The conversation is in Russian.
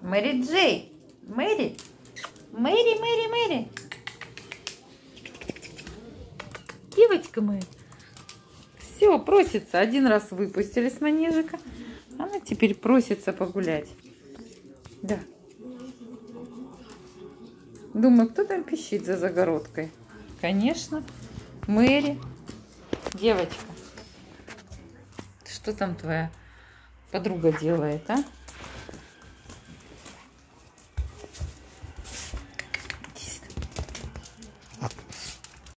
Мэри Джей. Мэри. Мэри, Мэри, Мэри. Девочка моя. Все, просится. Один раз выпустили с манежика. Она теперь просится погулять. Да. Думаю, кто там пищит за загородкой? Конечно, Мэри. Девочка. Что там твоя подруга делает, а?